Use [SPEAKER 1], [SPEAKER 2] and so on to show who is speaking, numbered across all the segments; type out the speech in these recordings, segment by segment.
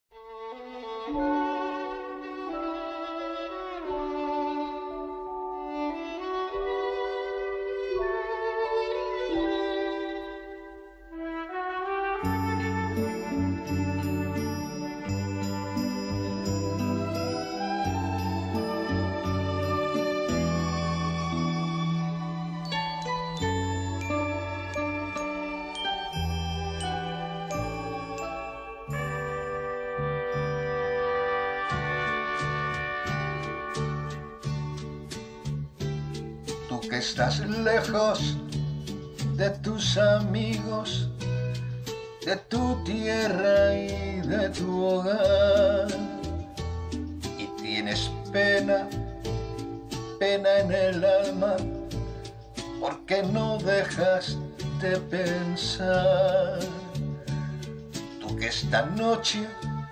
[SPEAKER 1] Tú que estás lejos de tus amigos, de tu tierra y de tu hogar, y tienes pena, pena en el alma, porque no dejas de pensar. Tú que esta noche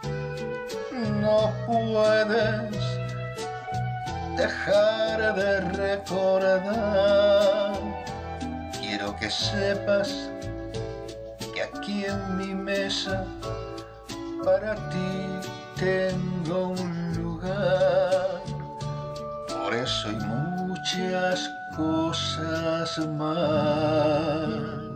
[SPEAKER 1] no puedes dejar de recordar, quiero que sepas que aquí en mi mesa para ti tengo un lugar. Por eso y muchas cosas más,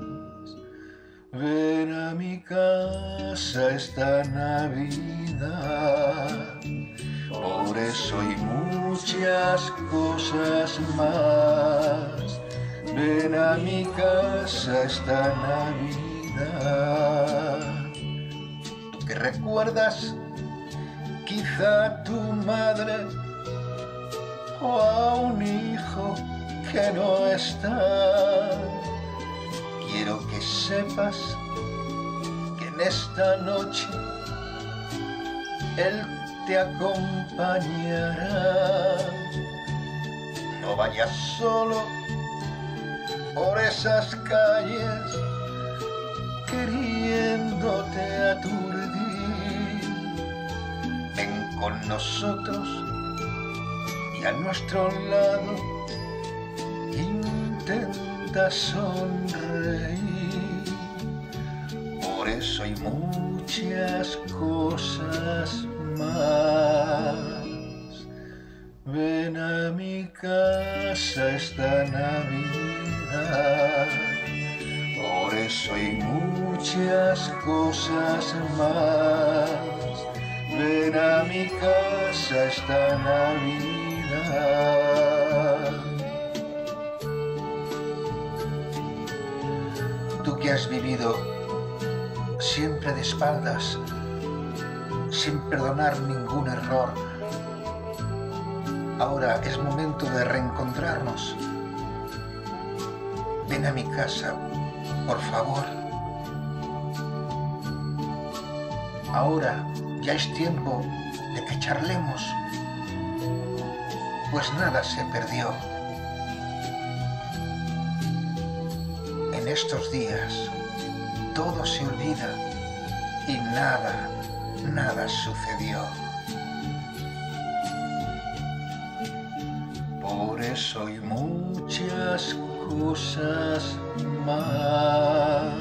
[SPEAKER 1] ven a mi casa esta Navidad. Por eso y muchas cosas más, ven a mi casa esta Navidad. Tú que recuerdas quizá a tu madre o a un hijo que no está, quiero que sepas que en esta noche Él te acompañará. No vayas solo por esas calles queriéndote aturdir. Ven con nosotros y a nuestro lado intenta sonreír. Por eso hay muchas cosas más, ven a mi casa esta Navidad. Por eso hay muchas cosas más, ven a mi casa esta Navidad. Tú que has vivido siempre de espaldas, sin perdonar ningún error, ahora es momento de reencontrarnos. Ven a mi casa, por favor. Ahora ya es tiempo de que charlemos, pues nada se perdió. En estos días todo se olvida y nada sucedió. Por eso hay muchas cosas más,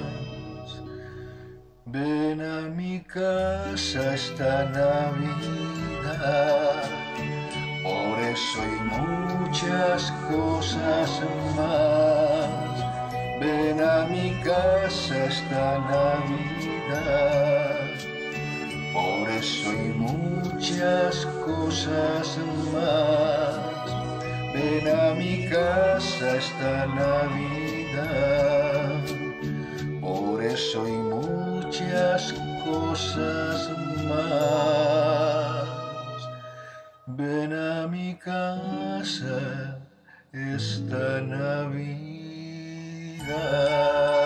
[SPEAKER 1] ven a mi casa esta Navidad. Por eso hay muchas cosas más, ven a mi casa esta Navidad. Por eso hay muchas cosas más, ven a mi casa esta Navidad. Por eso hay muchas cosas más, ven a mi casa esta Navidad.